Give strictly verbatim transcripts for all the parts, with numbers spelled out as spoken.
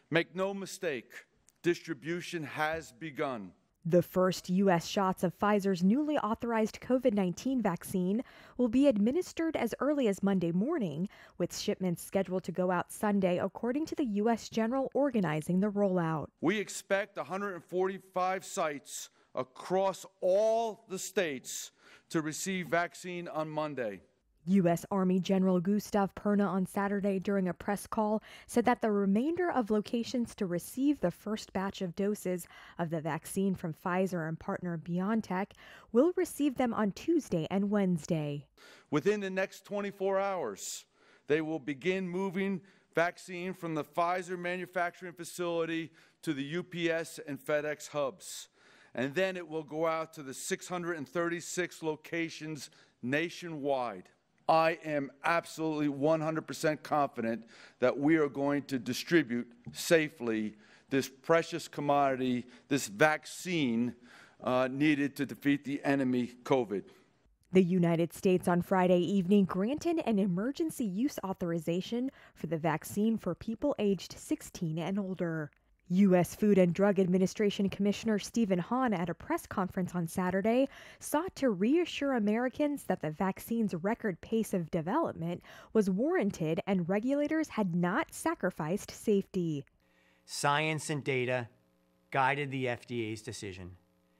Make no mistake, distribution has begun. The first U S shots of Pfizer's newly authorized COVID nineteen vaccine will be administered as early as Monday morning, with shipments scheduled to go out Sunday, according to the U S General organizing the rollout. We expect one hundred forty-five sites across all the states to receive vaccine on Monday. U S Army General Gustav Perna on Saturday during a press call said that the remainder of locations to receive the first batch of doses of the vaccine from Pfizer and partner BioNTech will receive them on Tuesday and Wednesday. Within the next twenty-four hours, they will begin moving vaccine from the Pfizer manufacturing facility to the U P S and FedEx hubs. And then it will go out to the six hundred thirty-six locations nationwide. I am absolutely one hundred percent confident that we are going to distribute safely this precious commodity, this vaccine uh, needed to defeat the enemy, COVID. The United States on Friday evening granted an emergency use authorization for the vaccine for people aged sixteen and older. U S Food and Drug Administration Commissioner Stephen Hahn at a press conference on Saturday sought to reassure Americans that the vaccine's record pace of development was warranted and regulators had not sacrificed safety. Science and data guided the F D A's decision.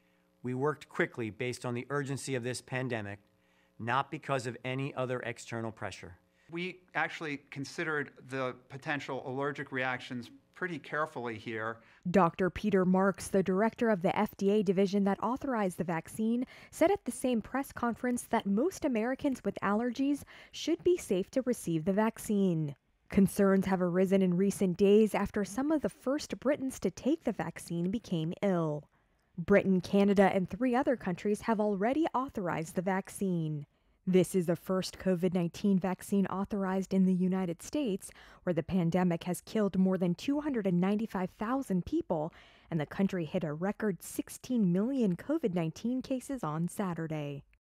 We worked quickly based on the urgency of this pandemic, not because of any other external pressure. We actually considered the potential allergic reactions pretty carefully here. Doctor Peter Marks, the director of the F D A division that authorized the vaccine, said at the same press conference that most Americans with allergies should be safe to receive the vaccine. Concerns have arisen in recent days after some of the first Britons to take the vaccine became ill. Britain, Canada, and three other countries have already authorized the vaccine. This is the first COVID nineteen vaccine authorized in the United States, where the pandemic has killed more than two hundred ninety-five thousand people, and the country hit a record sixteen million COVID nineteen cases on Saturday.